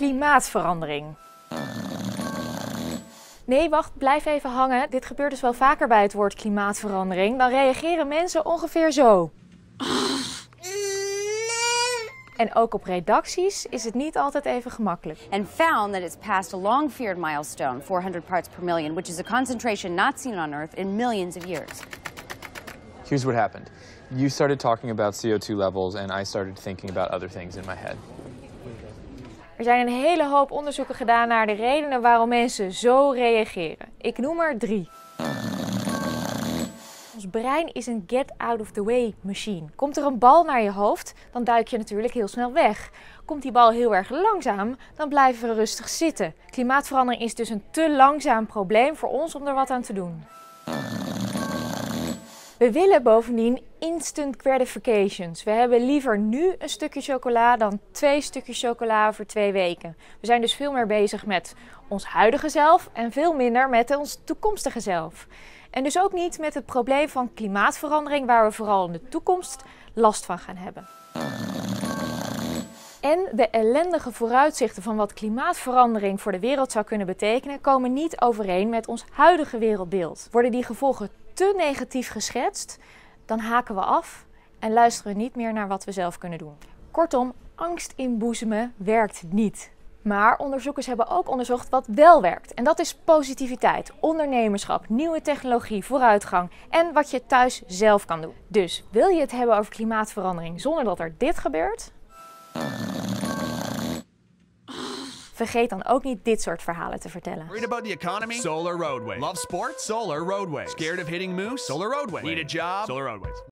Klimaatverandering. Nee, wacht, blijf even hangen. Dit gebeurt dus wel vaker bij het woord klimaatverandering. Dan reageren mensen ongeveer zo. En ook op redacties is het niet altijd even gemakkelijk. And found that it's passed a long-feared milestone, 400 parts per million, which is a concentration not seen on Earth in millions of years. Here's what happened. You started talking about CO2 levels and I started thinking about other things in my head. Er zijn een hele hoop onderzoeken gedaan naar de redenen waarom mensen zo reageren. Ik noem er 3. Ons brein is een get-out-of-the-way machine. Komt er een bal naar je hoofd, dan duik je natuurlijk heel snel weg. Komt die bal heel erg langzaam, dan blijven we rustig zitten. Klimaatverandering is dus een te langzaam probleem voor ons om er wat aan te doen. We willen bovendien instant gratifications. We hebben liever nu een stukje chocola dan 2 stukjes chocola over 2 weken. We zijn dus veel meer bezig met ons huidige zelf en veel minder met ons toekomstige zelf. En dus ook niet met het probleem van klimaatverandering, waar we vooral in de toekomst last van gaan hebben. En de ellendige vooruitzichten van wat klimaatverandering voor de wereld zou kunnen betekenen, komen niet overeen met ons huidige wereldbeeld. Worden die gevolgen te negatief geschetst, dan haken we af en luisteren we niet meer naar wat we zelf kunnen doen. Kortom, angst inboezemen werkt niet. Maar onderzoekers hebben ook onderzocht wat wel werkt. En dat is positiviteit, ondernemerschap, nieuwe technologie, vooruitgang en wat je thuis zelf kan doen. Dus wil je het hebben over klimaatverandering zonder dat er dit gebeurt? Vergeet dan ook niet dit soort verhalen te vertellen. Worried about the economy? Solar Roadway. Love sports? Solar Roadway. Scared of hitting moose? Solar Roadway. Need a job? Solar Roadways.